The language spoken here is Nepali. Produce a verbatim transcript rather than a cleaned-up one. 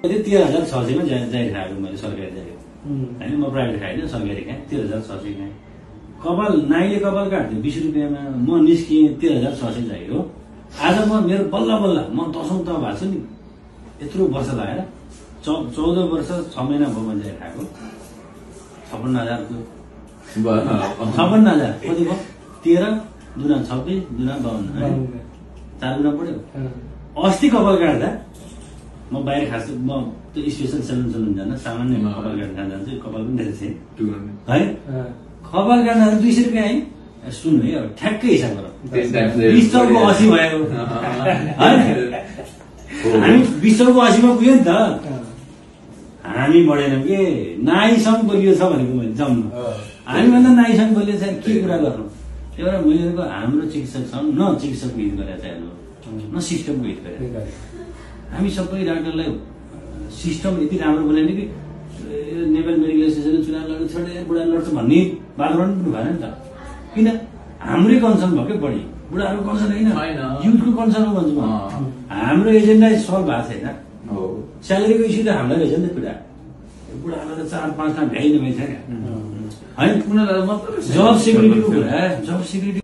तेह्र हजार छ सयमा जागिर खाएको मैले सरकारी जागिर होइन, म प्राइभेट खाएन, सरकारी खाएँ, तेह्र हजार छ सय खाएँ। कपाल नाइले कपाल काट्थ्यो बिस रुपियाँमा, म निस्किएँ तेह्र हजार छ सय जागिर हो। आज म मेरो बल्ल बल्ल म दसौँ त भएको छु नि, यत्रो वर्ष लागेर चौ चौध वर्ष छ महिना भयो मैले जागिर खाएको। छप्पन्न हजारको छप्पन्न हजार कति भयो? तेह्र दुना छब्बिस दुना बाहन्न, चार गुणा पढ्यो। अस्ति कपाल काट्दा म बाहिर खास म त्यो स्पेसल सेलुन सेलुन जान्न, सामान्य कपाल काट्न खान जान्छु, कपाल पनि धेरै थिएँ है। कपाल काट्दा दुई सय रुपियाँ है, सुन्नु है अब ठ्याक्कै हिसाब गर, बिस सौको असी भयो है। हामी बिस सौको असीमा पुग्यो नि त, हामी बढेनौँ कि नाइसँग बोलियो छ भनेको मैले जम्मा। हामीभन्दा नाइसँग बोलियो छ के कुरा गर्नु? त्यही भएर मैले हाम्रो चिकित्सक छन्, न चिकित्सकको हित गरेर चाहिँ न सिस्टमको हित गरेर। हामी सबै डाक्टरलाई सिस्टम यति राम्रो बोलेन कि नेपाल मेडिकल एसोसिएसनले चुनाव लड्नु छोडेर बुढा लड्छ भन्ने वातावरण पनि भएन नि त। किन? हाम्रै कन्सर्न भयो क्या बढी, बुढाहरूको कन्सर्न होइन, युथको कन्सर्न हो भन्छु म। हाम्रो एजेन्डा सल्भ भएको छैन, स्यालेरीको इस्यु त हामीलाई रहेछ नि त कुरा। बुढाहरूलाई त चार पाँच लाख भ्याइ नभइ छ क्या होइन, उनीहरूलाई मतलब जब सेक्युरिटीको कुरा, जब सेक्युरिटी